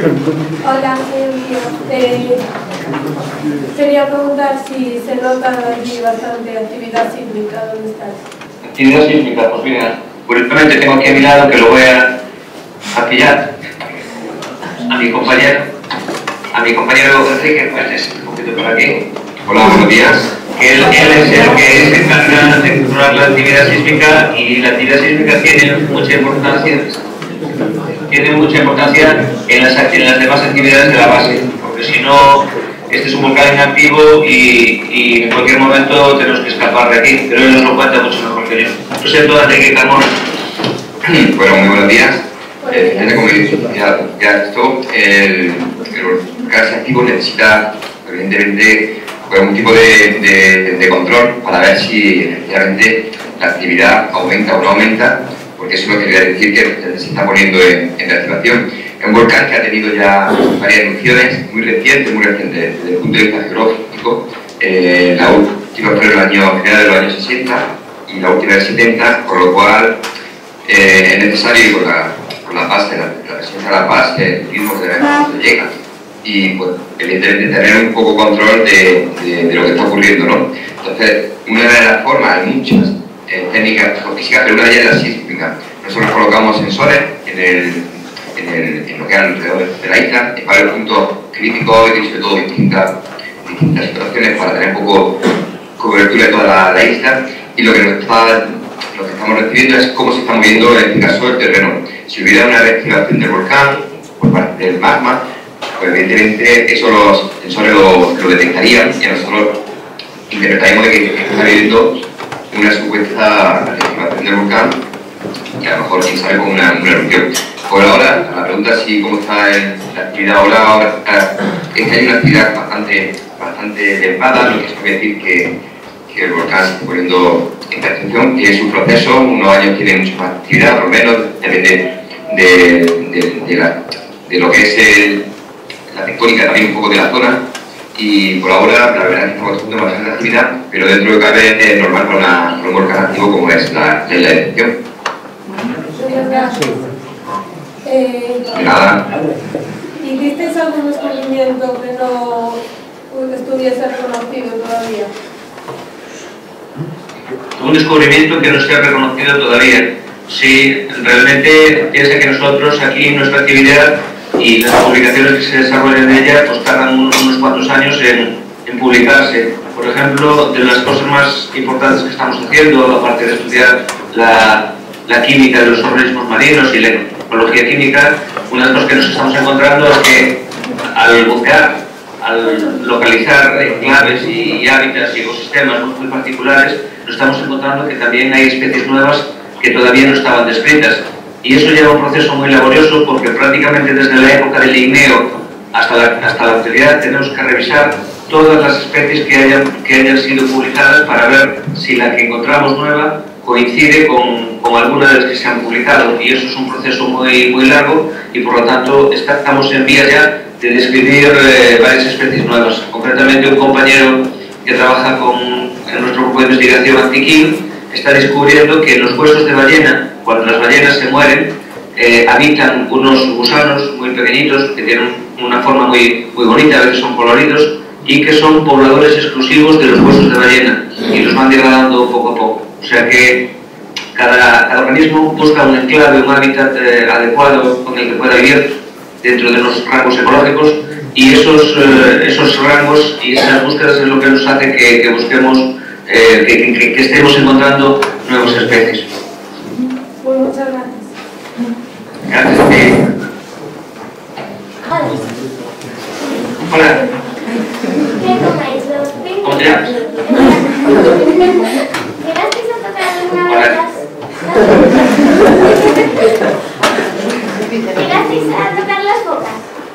Hola, quería preguntar si se nota aquí bastante actividad sísmica. ¿Dónde estás? Actividad sísmica, pues mira, curiosamente tengo aquí a mi lado, que lo voy a pillar, a mi compañero Enrique, pues es un poquito por aquí. Hola, buenos días. Él es el que se encarga de controlar la actividad sísmica, y la actividad sísmica tiene mucha importancia en las demás actividades de la base, porque si no, este es un volcán inactivo y en cualquier momento tenemos que escapar de aquí, pero él nos lo cuenta mucho mejor que yo. Lo siento, Enrique Carmona. Bueno, muy buenos días. Como ya esto, el volcán activo necesita, evidentemente, algún tipo de control para ver si efectivamente la actividad aumenta o no aumenta, porque eso no quería decir que se está poniendo en reactivación. Es un volcán que ha tenido ya varias erupciones muy recientes desde el punto de vista geológico. La última fue en el final de los años 60 y la última en el 70, por lo cual es necesario, con la base, la presencia de la Paz, el turismo de ver cuando llega. Y pues, evidentemente tener un poco control de lo que está ocurriendo, ¿no? Entonces, una de las formas, hay muchas técnicas geofísicas, pero una de ellas es la sísmica. Nosotros colocamos sensores en lo que hay alrededor de la isla, en varios puntos críticos y sobre todo distintas situaciones para tener un poco cobertura de toda la isla, y lo que estamos recibiendo es cómo se está moviendo en este caso el terreno. Si hubiera una reactivación del volcán por parte del magma, pues evidentemente eso los sensores lo detectarían, y nosotros interpretaríamos de que está habiendo una supuesta reactivación del volcán, y a lo mejor quién sabe con una erupción. Por ahora, la pregunta es si cómo está la actividad ahora es que hay una actividad bastante elevada, lo que quiere decir que el volcán se está poniendo en extinción, que es un proceso, unos años tiene mucha más actividad, por lo menos depende de lo que es la tectónica también un poco de la zona, y por ahora la verdad es que estamos teniendo bastante actividad, pero dentro de cabe es normal para un volcán activo como es la excepción. De nada. ¿Hicisteis algún descubrimiento que no estuviese reconocido todavía? Un descubrimiento que no esté reconocido todavía. Sí, realmente piensa que nosotros aquí en nuestra actividad y las publicaciones que se desarrollan en ella pues tardan unos cuantos años en publicarse. Por ejemplo, de las cosas más importantes que estamos haciendo, aparte de estudiar la química de los organismos marinos y la ecología química, una de las cosas que nos estamos encontrando es que al buscar, al localizar enclaves y hábitats y ecosistemas muy particulares, nos estamos encontrando que también hay especies nuevas que todavía no estaban descritas. Y eso lleva un proceso muy laborioso, porque prácticamente desde la época del Ligneo hasta la actualidad tenemos que revisar todas las especies que hayan sido publicadas para ver si la que encontramos nueva coincide con alguna de las que se han publicado, y eso es un proceso muy largo, y por lo tanto estamos en vías ya de describir varias especies nuevas. Concretamente, un compañero que trabaja en nuestro grupo de investigación Antiquín está descubriendo que los huesos de ballena, cuando las ballenas se mueren, habitan unos gusanos muy pequeñitos que tienen una forma muy bonita, a veces son coloridos, y que son pobladores exclusivos de los huesos de ballena, y los van degradando poco a poco. O sea que cada organismo busca un enclave, un hábitat adecuado con el que pueda vivir dentro de los rangos ecológicos, y esos rangos y esas búsquedas es lo que nos hace que busquemos, que estemos encontrando nuevas especies. Pues muchas gracias. Gracias a ti. Hola. ¿Qué tomáis los pingüinos? ¿Cómo te llamas? ¿Llegasteis a tocar alguna de las... ¿Llegasteis a tocar las focas?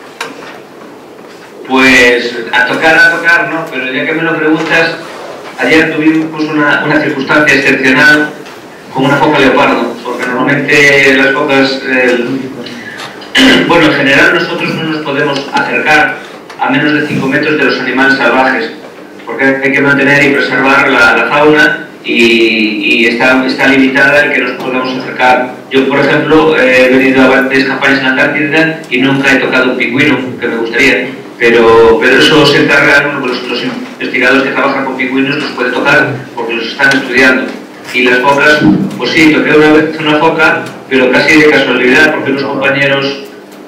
Pues a tocar no, pero ya que me lo preguntas, ayer tuvimos una circunstancia excepcional con una foca leopardo, porque normalmente las focas, bueno, en general nosotros no nos podemos acercar a menos de 5 metros de los animales salvajes, porque hay que mantener y preservar la fauna y está limitada el que nos podamos acercar. Yo, por ejemplo, he venido a varias campañas en la Antártida y nunca he tocado un pingüino, que me gustaría, pero eso se encargan los investigadores que trabajan con pingüinos, los pueden tocar porque los están estudiando. Y las focas, pues sí, toqué una vez una foca, pero casi de casualidad, porque unos compañeros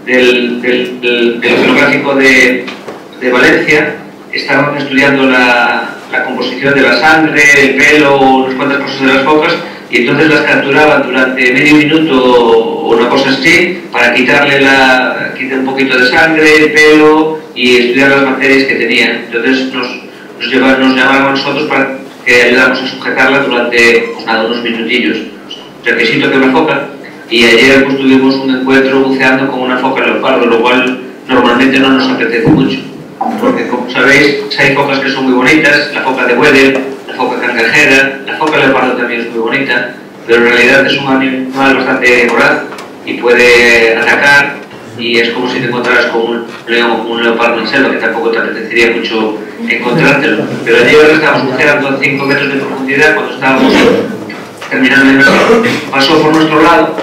del Oceanográfico de Valencia estaban estudiando la composición de la sangre, el pelo, unas cuantas cosas de las focas, y entonces las capturaban durante medio minuto o una cosa así, para quitar un poquito de sangre, el pelo y estudiar las bacterias que tenían. Entonces nos llamaban a nosotros para que ayudamos a sujetarla durante unos minutillos. O sea que sí toqué una foca, y ayer pues tuvimos un encuentro buceando con una foca leopardo, lo cual normalmente no nos apetece mucho, porque como sabéis hay focas que son muy bonitas, la foca de Weddell, la foca cangrejera, la foca leopardo también es muy bonita, pero en realidad es un animal bastante voraz y puede atacar, y es como si te encontraras con un león o con un leopardo en selva, que tampoco te apetecería mucho encontrártelo. Pero ayer estábamos buceando a 5 metros de profundidad, cuando estábamos terminando el verano, pasó por nuestro lado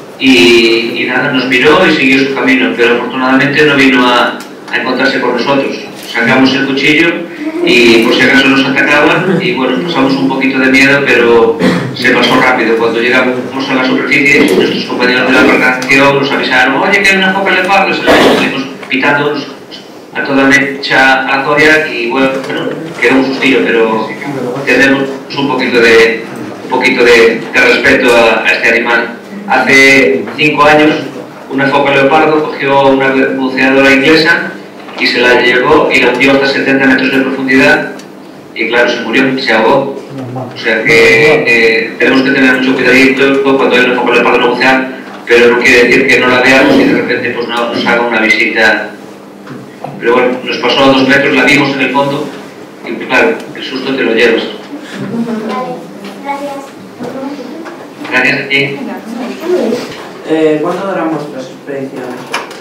y nada, nos miró y siguió su camino, pero afortunadamente no vino a encontrarse con nosotros. Sacamos el cuchillo y por si acaso nos atacaban, y bueno, pasamos un poquito de miedo, pero se pasó rápido. Cuando llegamos a la superficie, nuestros compañeros de la embarcación nos avisaron: oye, que hay una foca leopardo, salimos pitando a toda mecha a Zodiac, y bueno, quedó un sustillo, pero tenemos un poquito de respeto a este animal. Hace 5 años una foca leopardo cogió una buceadora inglesa y se la llevó y la hundió hasta 70 metros de profundidad, y claro, se murió, se ahogó. O sea que tenemos que tener mucho cuidadito cuando hay una foca leopardo no bucear, pero no quiere decir que no la veamos y de repente pues nos haga una visita. Pero bueno, nos pasó a 2 metros, la vimos en el fondo y claro, el susto te lo llevas. Gracias. Gracias a ti. ¿Cuánto duran vuestras expediciones?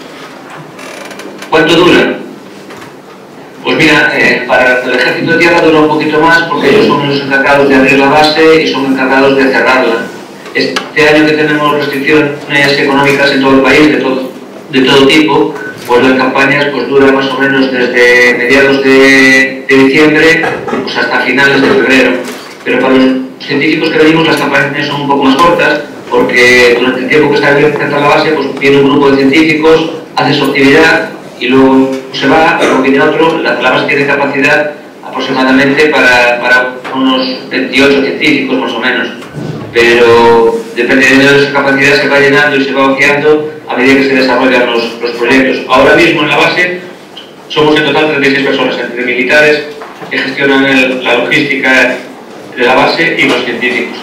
¿Cuánto dura? Pues mira, para el ejército de tierra dura un poquito más, porque ellos son los encargados de abrir la base y son encargados de cerrarla. Este año que tenemos restricciones económicas en todo el país, de todo tipo, pues las campañas pues duran más o menos desde mediados de diciembre pues hasta finales de febrero. Pero para los científicos que venimos las campañas son un poco más cortas, porque durante el tiempo que está abierta la base pues viene un grupo de científicos, hace su actividad y luego se va, luego viene otro. La base tiene capacidad aproximadamente para unos 28 científicos más o menos, pero dependiendo de esa capacidad se va llenando y se va vaciando a medida que se desarrollan los proyectos. Ahora mismo en la base somos en total 36 personas, entre militares que gestionan la logística de la base y los científicos.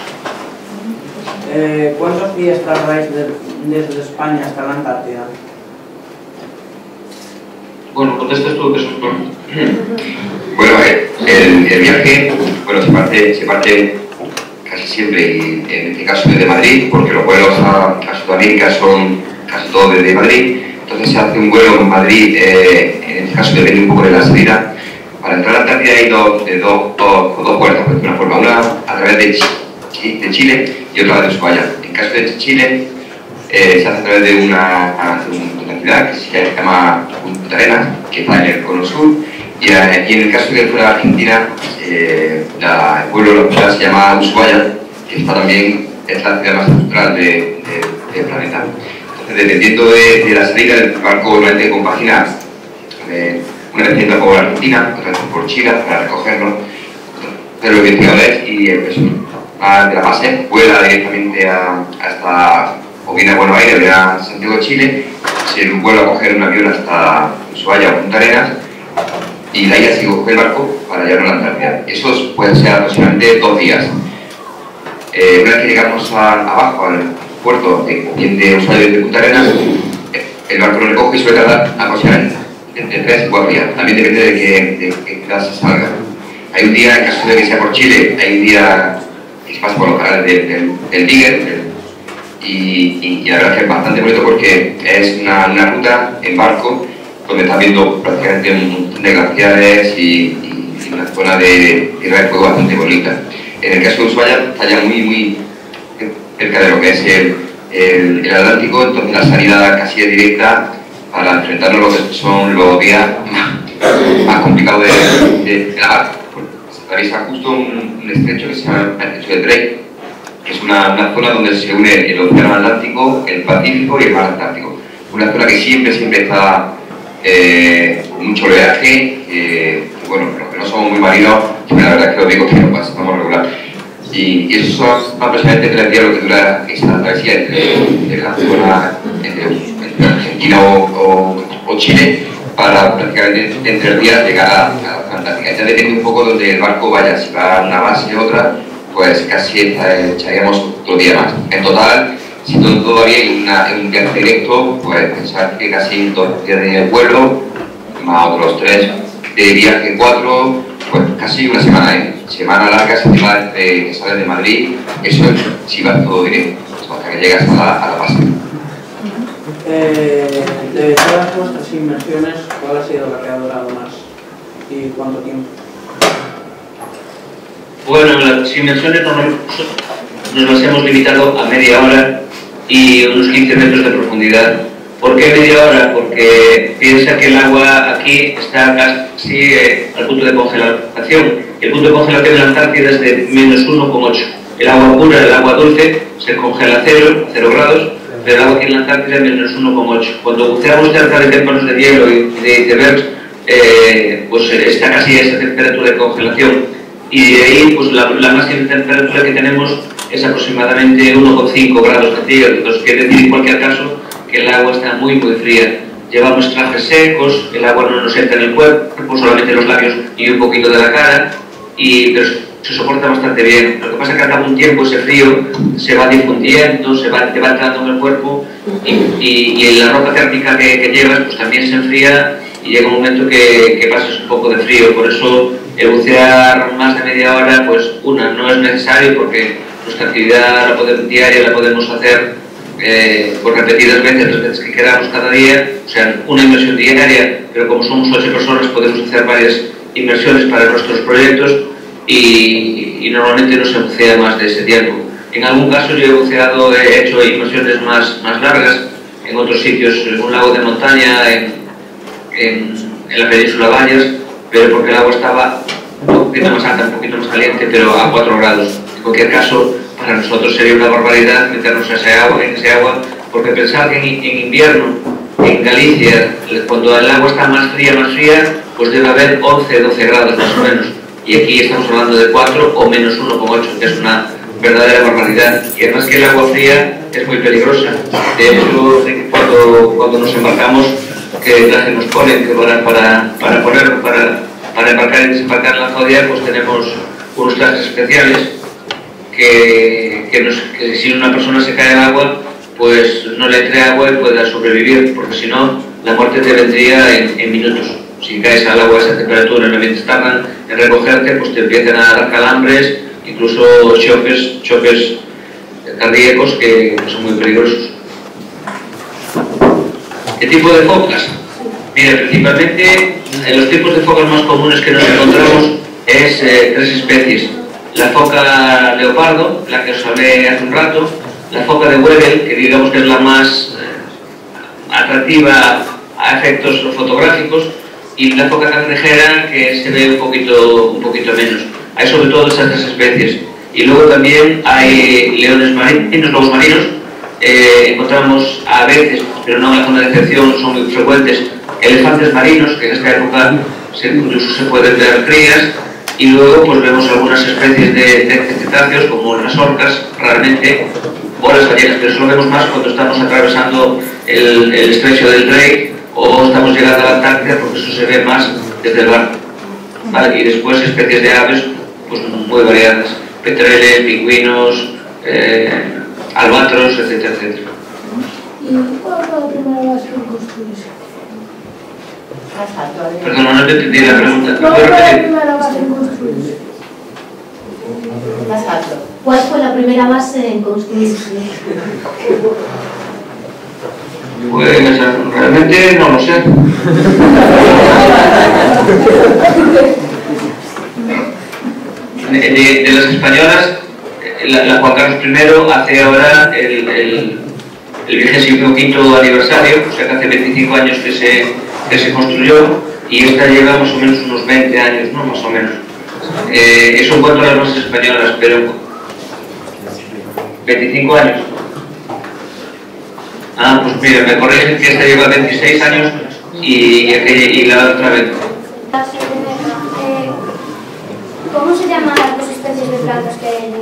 ¿Cuántos días tardáis desde España hasta la Antártida? Bueno, contestas tú, que eso es bueno. Bueno, el viaje, bueno, se parte casi siempre, y en este caso desde Madrid, porque los vuelos a Sudamérica son casi todos desde Madrid. Entonces se hace un vuelo en Madrid, en este caso depende un poco de la salida. Para entrar a la Antártida hay dos puertas, por una forma, una a través de Chile y otra de Ushuaia. En caso de Chile se hace a través de una ciudad que se llama Punta Arenas, que está en el cono sur, y en el caso de fuera de Argentina, el pueblo, la ciudad se llama Ushuaia, que está también, es la ciudad más austral del planeta. Entonces, dependiendo de la salida, el barco normalmente compagina una vez entra por Argentina, otra vez por Chile para recogerlo, pero los investigadores y el personal de la base vuela directamente hasta, o viene a Buenos Aires, viene a Santiago de Chile, se vuelve a coger un avión hasta Ushuaia o Punta Arenas, y de ahí así coge el barco para llevarlo a la Antártida. Eso puede ser aproximadamente 2 días. Una vez que llegamos abajo al puerto de Ushuaia y de Punta Arenas, el barco lo recoge y suele tardar aproximadamente entre 3 y 4 días. También depende de qué ciudad se salga. Hay un día, en caso de que sea por Chile, hay un día que se pasa por los canales del Beagle, y la verdad es que es bastante bonito porque es una ruta en barco donde estás viendo prácticamente un montón de glaciares y una zona de tierra de fuego bastante bonita. En el caso de Ushuaia está ya muy cerca de lo que es el Atlántico, entonces la salida casi es directa para enfrentarnos a lo que son los días más complicados de nadar. Se atraviesa justo un estrecho que se llama el estrecho de Drake, que es una zona donde se une el océano Atlántico, el Pacífico y el mar Atlántico. Una zona que siempre está con mucho oleaje, bueno, los que no somos muy marinos, la verdad es que os digo que lo pasamos regular. Y eso son aproximadamente 3 días lo que dura esa travesía entre la zona entre Argentina o Chile, para prácticamente en 3 días llegar a la zona Atlántica. Ya depende un poco donde el barco vaya, si va a una base u otra, pues casi echaríamos otro día más. En total, si todo va bien en un viaje directo, pues pensar que casi 2 días de vuelo, más otros 3 de viaje, 4, pues casi una semana, ¿eh? Semana larga, que sales de Madrid, eso si va todo directo, hasta que llegas a la base. De todas vuestras inmersiones, ¿cuál ha sido la que ha durado más? ¿Y cuánto tiempo? Bueno, las inmersiones nos las hemos limitado a media hora y unos 15 metros de profundidad. ¿Por qué media hora? Porque piensa que el agua aquí está casi al punto de congelación. El punto de congelación en la Antártida es de menos 1,8. El agua pura, el agua dulce, se congela a 0 grados, pero el agua aquí en la Antártida es menos 1,8. Cuando buceamos cerca de témpanos de hielo y de icebergs, pues está casi a esa temperatura de congelación. Y de ahí, pues la máxima temperatura que tenemos es aproximadamente 1,5 grados centígrados. Entonces, quiere decir en cualquier caso que el agua está muy fría. Llevamos trajes secos, el agua no nos entra en el cuerpo, solamente los labios y un poquito de la cara, pero se soporta bastante bien. Lo que pasa es que al cabo de un tiempo ese frío se va difundiendo, te va entrando en el cuerpo y la ropa térmica que llevas pues también se enfría y llega un momento que pasas un poco de frío. Por eso el bucear más de media hora, pues no es necesario, porque nuestra actividad diaria la podemos hacer por repetidas veces, las veces que queramos cada día, o sea, una inmersión diaria, pero como somos 8 personas podemos hacer varias inmersiones para nuestros proyectos y normalmente no se bucea más de ese tiempo. En algún caso yo he hecho inmersiones más largas en otros sitios, en un lago de montaña, en la península Bayas, pero porque el agua estaba un poquito más alta, un poquito más caliente, pero a 4 grados. En cualquier caso, para nosotros sería una barbaridad meternos en ese agua, porque pensar que en invierno, en Galicia, cuando el agua está más fría, pues debe haber 11-12 grados más o menos. Y aquí estamos hablando de 4 o menos 1,8, que es una verdadera barbaridad. Y además que el agua fría es muy peligrosa. De hecho, cuando nos embarcamos, ¿qué traje nos ponen? Que para embarcar y desembarcar en la Zodia, pues tenemos unos trajes especiales que si una persona se cae al agua, pues no le entre agua y pueda sobrevivir, porque si no, la muerte te vendría en minutos. Si caes al agua a esa temperatura, mientras tardan en recogerte, pues te empiezan a dar calambres, incluso choques cardíacos que son muy peligrosos. ¿Qué tipo de focas? Mira, principalmente los tipos de focas más comunes que nos encontramos es 3 especies. La foca leopardo, la que os hablé hace un rato, la foca de Weddell, que digamos que es la más atractiva a efectos fotográficos, y la foca cangrejera, que se ve un poquito menos. Hay sobre todo esas 3 especies. Y luego también hay leones marinos, lobos marinos. Encontramos a veces, pero no en la zona de excepción, son muy frecuentes, elefantes marinos, que en esta época incluso se pueden ver crías. Y luego pues vemos algunas especies de cetáceos, como las orcas, raramente, o las ballenas, pero eso lo vemos más cuando estamos atravesando el estrecho del Drake o estamos llegando a la Antártida, porque eso se ve más desde el barco. ¿Vale? Y después especies de aves pues muy variadas, petreles, pingüinos, albatros, etcétera, etcétera. ¿Y cuál fue la primera base que construiste? Perdón, no te entendí la pregunta. ¿Cuál fue la primera base que construiste? Más alto. ¿Cuál fue la primera base en construirse? Pues realmente no lo sé. de las españolas, la Juan Carlos I hace ahora el 25º aniversario, o sea que hace 25 años que se construyó, y esta lleva más o menos unos 20 años, ¿no? Más o menos. Eso en cuanto a las bases españolas, pero 25 años. Ah, pues mira, me corrigen que esta lleva 26 años y la otra 20. ¿Cómo se llaman las dos especies de plantas que hay allí?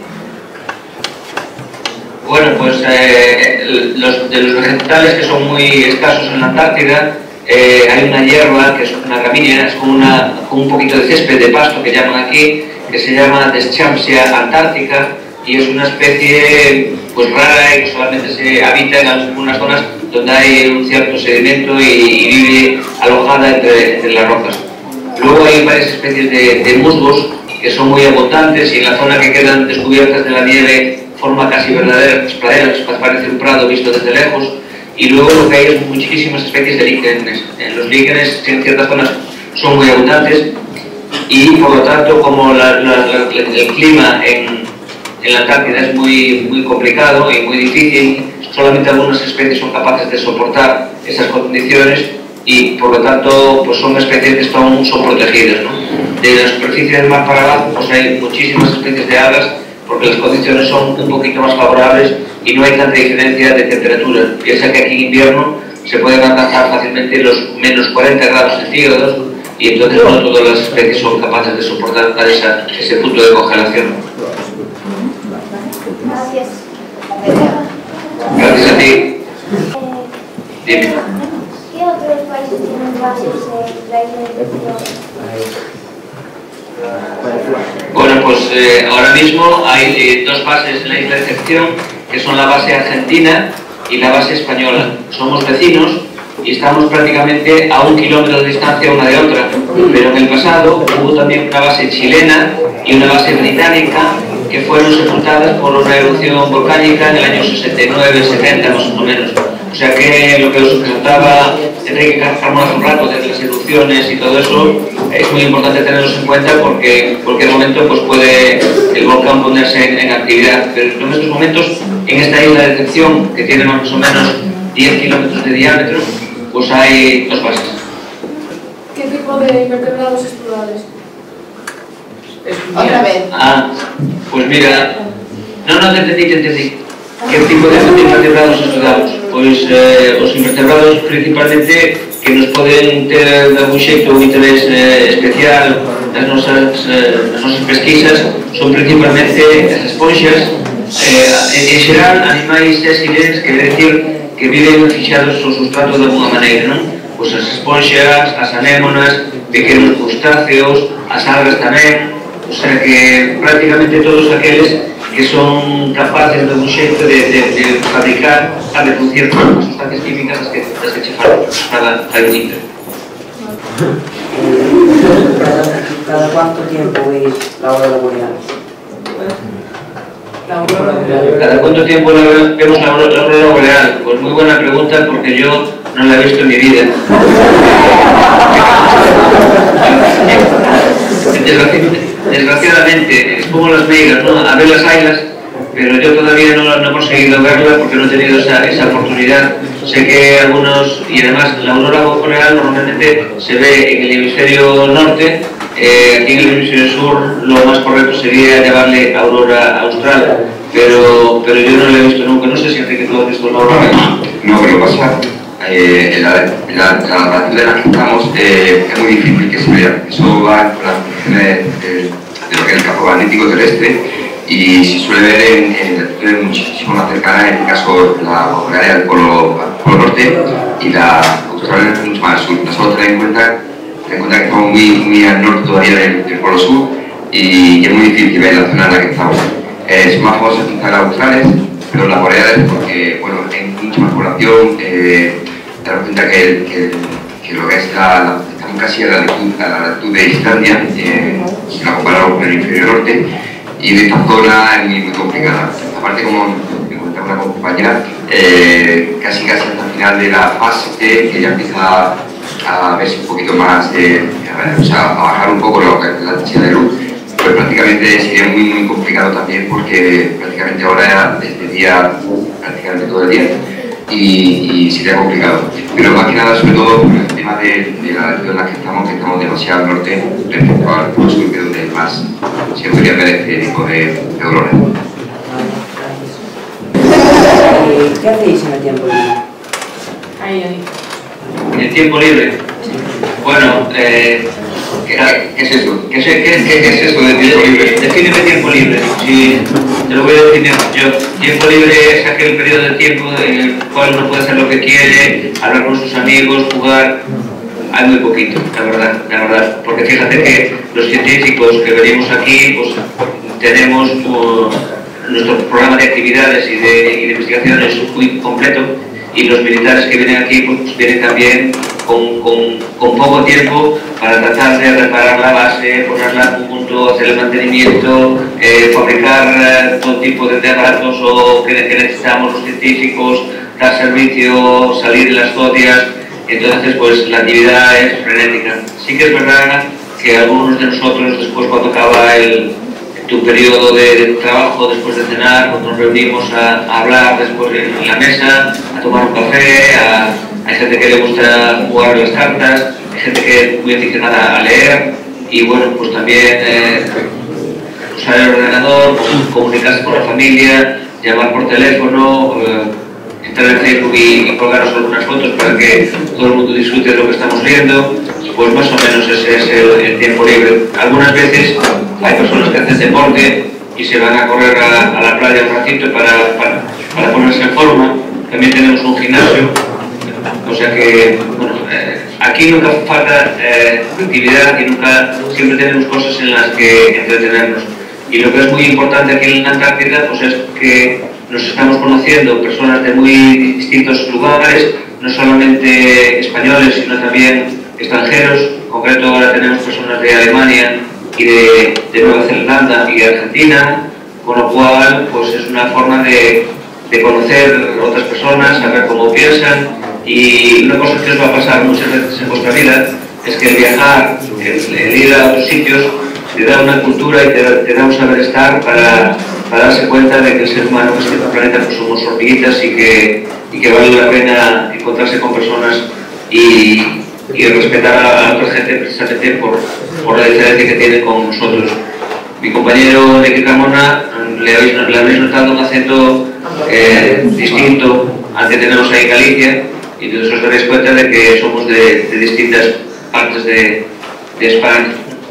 Bueno, pues de los vegetales que son muy escasos en la Antártida, hay una hierba que es una gramínea, es como un poquito de césped de pasto que llaman aquí, que se llama Deschampsia antártica, y es una especie pues rara y que solamente se habita en algunas zonas donde hay un cierto sedimento y vive alojada entre las rocas. Luego hay varias especies de musgos que son muy abundantes, y en la zona que quedan descubiertas de la nieve forma casi verdaderas praderas, parece un prado visto desde lejos. Y luego lo que hay es muchísimas especies de líquenes. Los líquenes en ciertas zonas son muy abundantes, y por lo tanto, como el clima en la Antártida es muy complicado y muy difícil, solamente algunas especies son capaces de soportar esas condiciones, y por lo tanto pues son especies que son protegidas, ¿no? De la superficie del mar para abajo pues hay muchísimas especies de algas, porque las condiciones son un poquito más favorables y no hay tanta diferencia de temperatura. Piensa que aquí en invierno se pueden alcanzar fácilmente los menos 40 grados centígrados, y entonces no todas las especies son capaces de soportar ese punto de congelación. Gracias. Gracias a ti. Dime. ¿Qué otros países tienen bases en la isla de Bueno, pues ahora mismo hay dos bases en la isla de Excepción, que son la base argentina y la base española. Somos vecinos y estamos prácticamente a 1 kilómetro de distancia una de otra, pero en el pasado hubo también una base chilena y una base británica que fueron sepultadas por una erupción volcánica en el año 69-70 más o menos. O sea que lo que os presentaba Enrique Carmona hace un rato de las erupciones y todo eso es muy importante tenerlos en cuenta, porque en cualquier momento pues puede el volcán ponerse en actividad. Pero en estos momentos, en esta isla de Excepción, que tiene más o menos 10 kilómetros de diámetro, pues hay dos bases. ¿Qué tipo de invertebrados explorados? Otra vez. Ah, pues mira, no te entendí. ¿Qué tipo de invertebrados estudiamos? Pues os invertebrados principalmente que nos poden ter de algún xeito un interés especial nas nosas pesquisas son principalmente as esponxas, en xeral animais sésiles, que quer decir que viven fixados ao sustrato de alguna maneira, non? Pois as esponxas, as anémonas, pequenos crustáceos, as algas tamén, o sea que prácticamente todos aqueles que son capaces de un xeito de fabricar, a reducir as sustancias químicas das que che falan para un inter. ¿Cada cuánto tiempo veis la aurora boreal? ¿Cada cuánto tiempo vemos la aurora boreal? Pues muy buena pregunta, porque yo no la he visto en mi vida. Desgraciadamente, es como las meigas, ¿no? A ver las ailas, pero yo todavía no he conseguido verla porque no he tenido esa oportunidad. Sé que algunos, y además la aurora boreal normalmente se ve en el hemisferio norte, aquí en el hemisferio sur lo más correcto sería llamarle aurora austral, pero yo no la he visto nunca. No sé si Enrique tú has visto la aurora. No, pero pasa. La latitud en la que estamos es muy difícil que se vea. Eso va con las funciones de lo que es el campo magnético terrestre, y se suele ver en latitudes muchísimo más cercanas, en este caso la boreal del polo norte y la austral mucho más al sur. Nosotros ten en cuenta que estamos muy al norte todavía del polo sur, y es muy difícil ver la zona en la que estamos. Son más famosas quizás las australes, pero las boreales, porque bueno, hay mucha más población. Te das cuenta que lo que es estamos casi a la latitud de Islandia, si la comparamos con el hemisferio norte, y de esta zona es muy complicada. Aparte, como me comentaba una compañera, casi hasta el final de la fase que ya empieza a verse un poquito más, o sea, a bajar un poco la intensidad de luz, pues prácticamente sería muy complicado también, porque prácticamente ahora desde día prácticamente todo el día y sería complicado. Pero más que nada, sobre todo, por el tema de la latitude en la que estamos demasiado al norte respecto al polo sur, que es donde más se podría ver este tipo de dolores. ¿Qué hacéis en el tiempo libre? En el tiempo libre, bueno, ¿Qué es eso? ¿Qué es eso de tiempo libre? defíneme tiempo libre. Sí, te lo voy a definir yo. Tiempo libre es aquel periodo de tiempo en el cual uno puede hacer lo que quiere, hablar con sus amigos, jugar. Hay muy poquito, la verdad. Porque fíjate que los científicos que venimos aquí, pues tenemos nuestro programa de actividades y de investigación es muy completo, y los militares que vienen aquí pues vienen también con poco tiempo para tratar de reparar la base, ponerla a punto, hacer el mantenimiento, fabricar todo tipo de aparatos que necesitamos los científicos, dar servicio, salir en las zodias. Entonces pues la actividad es frenética. Sí que es verdad que algunos de nosotros, después cuando acaba tu periodo de trabajo, después de cenar, cuando nos reunimos a hablar después en la mesa, a tomar un café, hay gente que le gusta jugar las cartas, hay gente que es muy aficionada a leer, y bueno, pues también usar el ordenador, comunicarse con la familia, llamar por teléfono, entrar en Facebook y colgaros algunas fotos para que todo el mundo disfrute de lo que estamos viendo. Pues más o menos ese es el tiempo libre. Algunas veces hay personas que hacen deporte y se van a correr a la playa un ratito para ponerse en forma. También tenemos un gimnasio, o sea que bueno, aquí nunca falta actividad y siempre tenemos cosas en las que entretenernos. Y lo que es muy importante aquí en la Antártida pues es que nos estamos conociendo personas de muy distintos lugares, no solamente españoles, sino también extranjeros. En concreto ahora tenemos personas de Alemania y de Nueva Zelanda y de Argentina, con lo cual pues es una forma de conocer a otras personas, saber cómo piensan. Y una cosa que os va a pasar muchas veces en vuestra vida es que el viajar, el ir a otros sitios, te da una cultura y te da un saber estar para darse cuenta de que el ser humano en este planeta pues somos hormiguitas y que vale la pena encontrarse con personas y respetar a otra gente precisamente por la diferencia que tiene con nosotros. Mi compañero de Carmona, le habéis notado un acento distinto al que tenemos ahí en Galicia, y entonces os daréis cuenta de que somos de distintas partes de España.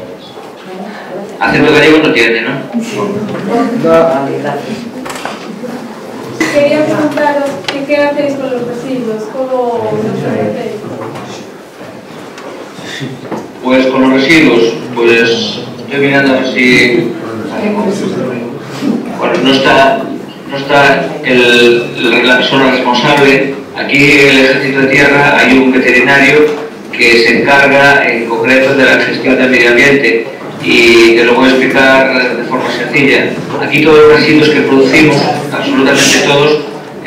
Acento gallego no tiene, ¿no? Vale, gracias. Quería preguntaros qué hacéis con los residuos, cómo los hacéis. Pues con los residuos, pues estoy mirando a ver si... Bueno, no está la persona responsable. Aquí en el Ejército de Tierra hay un veterinario que se encarga en concreto de la gestión del medio ambiente, y te lo voy a explicar de forma sencilla. Aquí todos los residuos que producimos, absolutamente todos,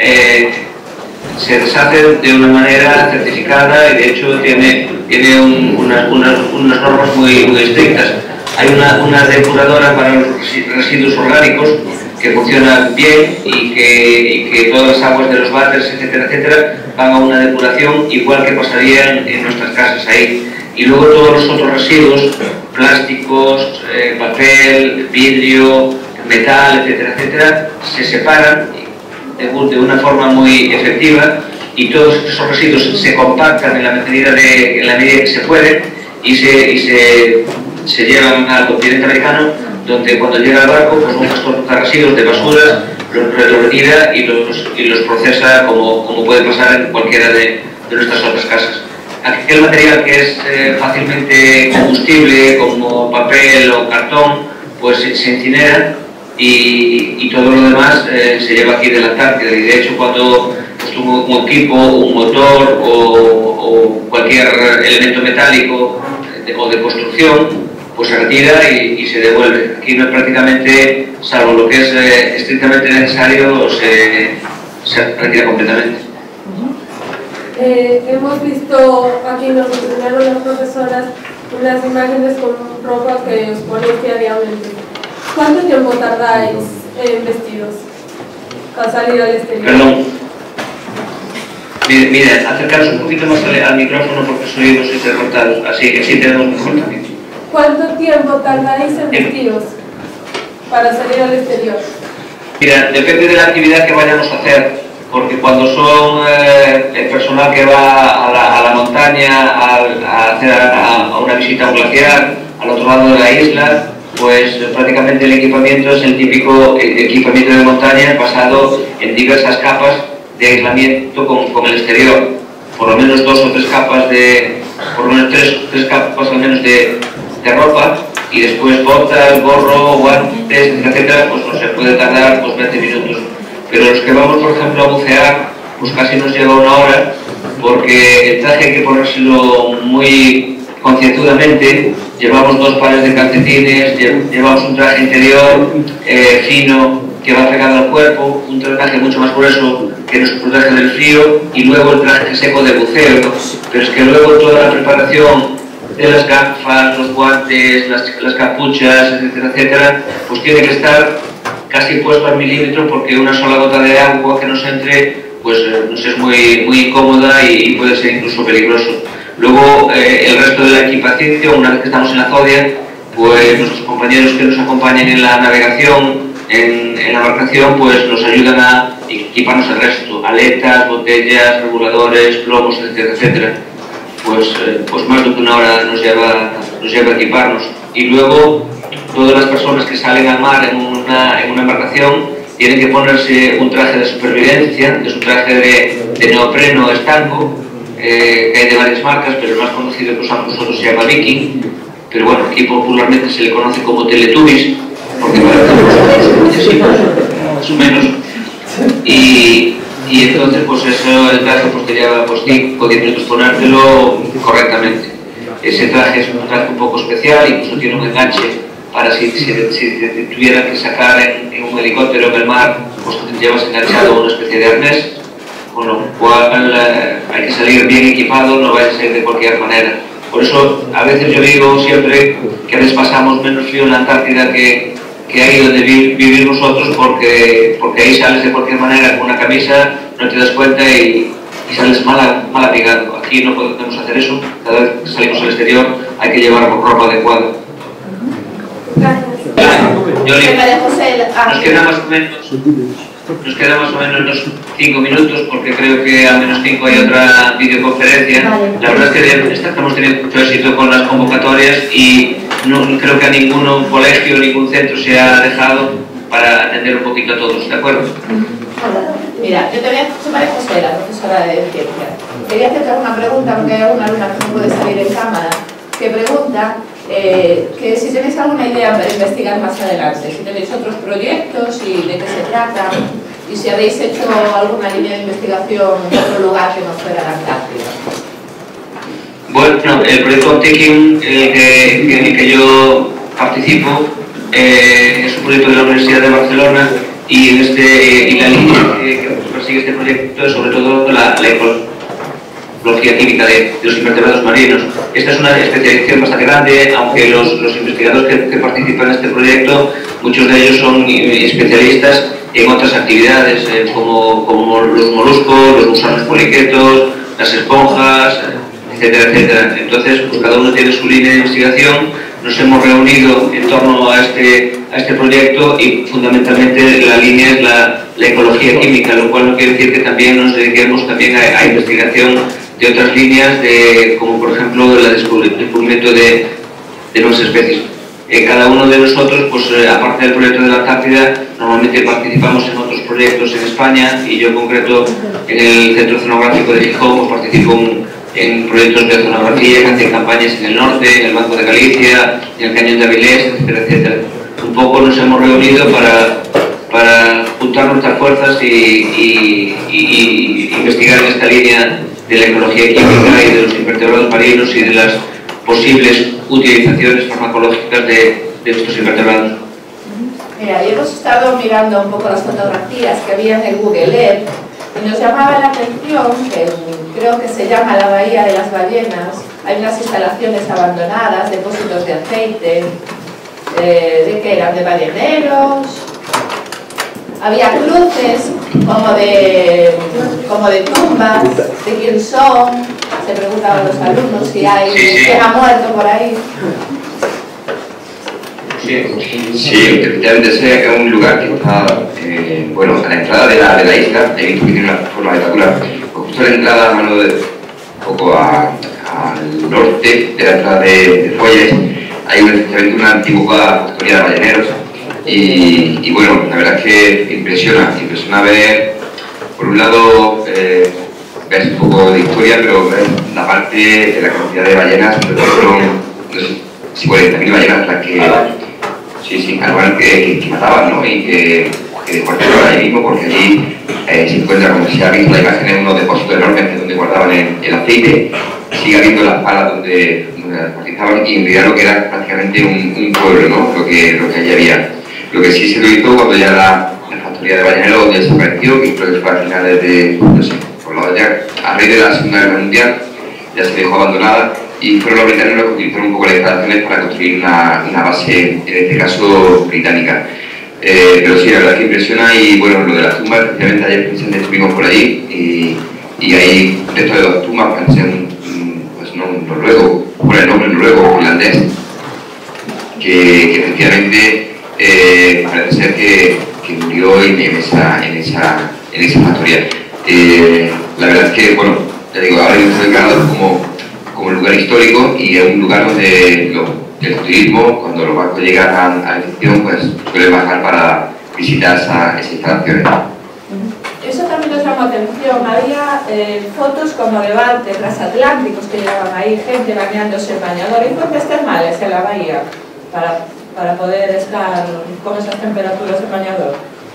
se deshacen de una manera certificada, y de hecho tiene unas normas muy estrictas. Hay una depuradora para los residuos orgánicos que funciona bien y que todas las aguas de los váteres, etcétera, van a una depuración igual que pasarían en nuestras casas ahí. Y luego todos los otros residuos, plásticos, papel, vidrio, metal, etcétera, se separan de una forma muy efectiva, y todos esos residuos se compactan en la medida que se puede y se llevan al continente americano, donde cuando llega el barco, pues un gestor de residuos, de basuras, los retira y los procesa como puede pasar en cualquiera de nuestras otras casas. Aquel material que es fácilmente combustible, como papel o cartón, pues se incinera, y todo lo demás se lleva aquí de la Antártida. Y de hecho, cuando pues, un equipo, un motor o cualquier elemento metálico o de construcción, pues se retira y se devuelve. Aquí no es prácticamente, salvo lo que es estrictamente necesario, se retira completamente. Hemos visto, aquí nos enseñaron las profesoras, unas imágenes con ropa que os ponéis diariamente. ¿Cuánto tiempo tardáis en vestidos al salir al exterior? Perdón. Mira, acercaros un poquito más al micrófono porque os oímos intercortados, así tenemos mejor también. ¿Cuánto tiempo tardáis en vestidos para salir al exterior? Mira, depende de la actividad que vayamos a hacer, porque cuando son el personal que va a la montaña a hacer una visita a un glaciar al otro lado de la isla, pues prácticamente el equipamiento es el típico equipamiento de montaña basado en diversas capas de aislamiento con el exterior, por lo menos 2 o 3 capas por lo menos tres capas al menos de ropa, y después botas, gorro, guantes, etcétera, pues no se puede tardar pues 20 minutos. Pero los que vamos, por ejemplo, a bucear, pues casi nos lleva 1 hora, porque el traje hay que ponérselo muy concienzudamente. Llevamos 2 pares de calcetines, llevamos un traje interior fino que va pegado al cuerpo, un traje mucho más grueso que nos protege del frío, y luego el traje seco de buceo. Pero es que luego toda la preparación de las gafas, los guantes, las capuchas, etcétera, etcétera, pues tiene que estar casi puesto al milímetro, porque una sola gota de agua que nos entre pues nos es muy incómoda y puede ser incluso peligroso. Luego el resto de la equipación, una vez que estamos en la Zodia, pues nuestros compañeros que nos acompañan en la navegación, en la embarcación, pues nos ayudan a equiparnos el resto: aletas, botellas, reguladores, plomos, etcétera, etcétera. Pues más de 1 hora nos lleva a equiparnos. Y luego todas las personas que salen al mar en una embarcación tienen que ponerse un traje de supervivencia, que es un traje de neopreno estanco, que hay de varias marcas, pero el más conocido que usamos nosotros se llama Viking, pero bueno, aquí popularmente se le conoce como Teletubbies, porque parece más o menos. Y entonces pues eso, el traje pues te lleva 5 o 10 minutos ponértelo correctamente. Ese traje es un traje un poco especial, incluso tiene un enganche para si te tuvieran que sacar en un helicóptero en el mar, pues te llevas enganchado una especie de arnés, con lo cual hay que salir bien equipado, no vaya a ser de cualquier manera. Por eso a veces yo digo siempre que a veces pasamos menos frío en la Antártida que ahí donde vivir nosotros, porque ahí sales de cualquier manera con una camisa, no te das cuenta y sales mal abrigado. Aquí no podemos hacer eso. Cada vez que salimos al exterior hay que llevar ropa adecuada. Nos queda más o menos unos 5 minutos, porque creo que al menos 5 hay otra videoconferencia. La verdad es que estamos teniendo mucho éxito con las convocatorias y no creo que a ningún colegio, ningún centro se ha dejado para atender un poquito a todos, ¿de acuerdo? Mira, yo te voy a llamar José, la profesora de ciencia. Quería hacerte una pregunta, porque hay alguna alumna que no puede salir en cámara, que pregunta que si tenéis alguna idea para investigar más adelante, si tenéis otros proyectos y de qué se trata, y si habéis hecho alguna línea de investigación en otro lugar que no fuera la Antártida. Bueno, el proyecto Uptaking en el que yo participo es un proyecto de la Universidad de Barcelona, y la línea que persigue este proyecto es sobre todo la ecología química de los invertebrados marinos. Esta es una especialización bastante grande, aunque los investigadores que participan en este proyecto, muchos de ellos son especialistas en otras actividades, como los moluscos, los gusanos poliquetos, las esponjas, etcétera, etcétera. Entonces, pues cada uno tiene su línea de investigación. Nos hemos reunido en torno a este proyecto y fundamentalmente la línea es la ecología química, lo cual no quiere decir que también nos dediquemos también a investigación de otras líneas, como por ejemplo el descubrimiento de nuevas especies. Cada uno de nosotros, pues aparte del proyecto de la Antártida, normalmente participamos en otros proyectos en España, y yo en concreto en el Centro Oceanográfico de Gijón pues participo en proyectos de oceanografía que hacen campañas en el norte, en el Banco de Galicia, en el Cañón de Avilés, etcétera, etcétera. Un poco nos hemos reunido para juntar nuestras fuerzas y investigar en esta línea de la ecología química y de los invertebrados marinos y de las posibles utilizaciones farmacológicas de estos invertebrados. Mira, y hemos estado mirando un poco las fotografías que había en el Google Earth y nos llamaba la atención que creo que se llama la Bahía de las Ballenas, hay unas instalaciones abandonadas, depósitos de aceite, ¿de qué eran? De balleneros. Había cruces como de tumbas, de quién son. Se preguntaban los alumnos si hay quien ha muerto por ahí. Sí, efectivamente ese es un lugar que está, bueno, a la entrada de la isla. He visto que tiene una forma espectacular. Pues justo a la entrada, a mano de, un poco al norte de la entrada de Folles, hay una antigua factoría de balleneros. Y bueno, la verdad es que impresiona ver, por un lado, ves un poco de historia, pero ves la parte de la cantidad de ballenas, no sé si 40.000 ballenas las que, que mataban, ¿no? Y que descuartizaban ahí mismo, porque allí se encuentra, como se ha visto la imagen, en unos depósitos enormes donde guardaban el aceite. Sigue habiendo las palas donde descuartizaban, y en realidad lo que era prácticamente un pueblo, ¿no? Lo que allí había. Lo que sí se realizó cuando ya la factoría de balleneros desapareció, que creo que fue a finales de, no sé, por lo ya a raíz de la Segunda Guerra Mundial, ya se dejó abandonada, y fueron los británicos los que utilizaron un poco las instalaciones para construir una base, en este caso británica. Pero sí, la verdad es que impresiona. Y bueno, lo de las tumbas, especialmente ayer estuvimos por allí, y hay dentro de las tumbas, parecen un noruego, por el nombre noruego, finlandés, que efectivamente parece ser que murió en esa factoría. La verdad es que, bueno, ya digo, ahora mismo está declarado como lugar histórico, y es un lugar donde el turismo, cuando los barcos llegan a la estación, pues suelen bajar para visitar esas instalaciones. Eso también nos llamó atención. Había fotos como de barcos transatlánticos que llevaban ahí, gente bañándose en bañador, y fuentes termales en la bahía para poder estar con esas temperaturas de bañador.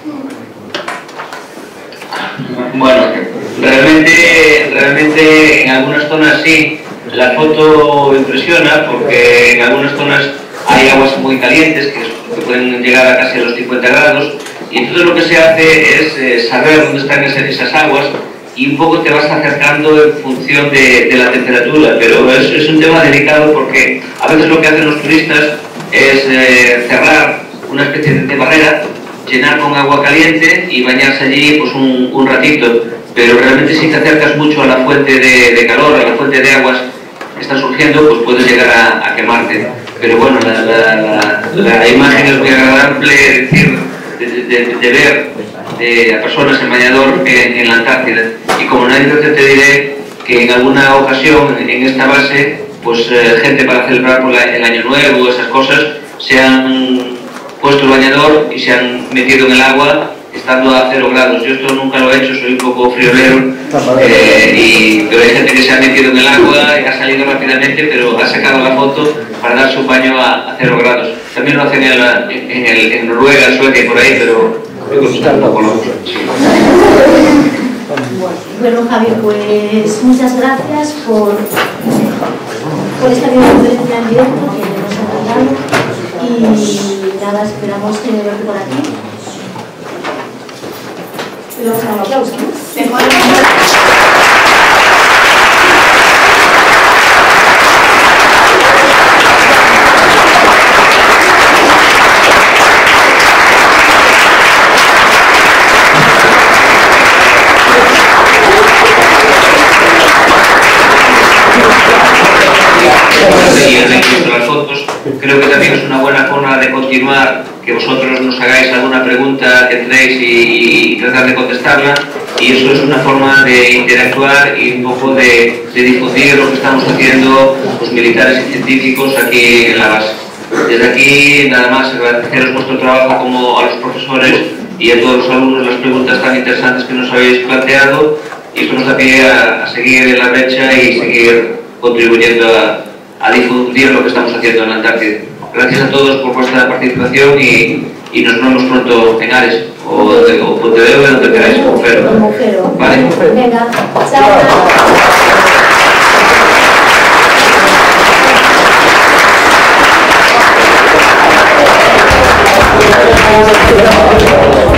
Bueno, realmente en algunas zonas sí, la foto impresiona, porque en algunas zonas hay aguas muy calientes que pueden llegar a casi a los 50 grados, y entonces lo que se hace es saber dónde están esas aguas, y un poco te vas acercando en función de la temperatura, pero es un tema delicado, porque a veces lo que hacen los turistas es cerrar una especie de barrera, llenar con agua caliente y bañarse allí pues un ratito, pero realmente si te acercas mucho a la fuente de calor, a la fuente de aguas que está surgiendo, pues puedes llegar a quemarte. Pero bueno, la imagen es muy agradable, es decir, de ver a personas en bañador en la Antártida. Y como anécdota te diré que en alguna ocasión en esta base, pues gente para celebrar por el Año Nuevo, esas cosas, se han puesto el bañador y se han metido en el agua estando a 0 grados. Yo esto nunca lo he hecho, soy un poco friolero, pero hay gente que se ha metido en el agua y ha salido rápidamente, pero ha sacado la foto para darse un baño a 0 grados. También lo hacen en Noruega, en Suecia y por ahí, pero creo que está un poco loco. Bueno, Javier, pues muchas gracias por esta videoconferencia en directo que nos ha dado, y nada, esperamos verte por aquí. Y vamos a dar un aplauso, ¿no? Y el registro de las fotos creo que también es una buena forma de continuar, que vosotros nos hagáis alguna pregunta que tenéis y tratar de contestarla, y eso es una forma de interactuar y un poco de difundir lo que estamos haciendo los militares y científicos aquí en la base. Desde aquí nada más agradeceros vuestro trabajo, como a los profesores y a todos los alumnos las preguntas tan interesantes que nos habéis planteado, y eso nos da pie a seguir en la brecha y seguir contribuyendo a difundir lo que estamos haciendo en la Antártida. Gracias a todos por vuestra participación, y nos vemos pronto en Ares o Pontevedra, donde queráis, como Fero. Vale. Venga, chao.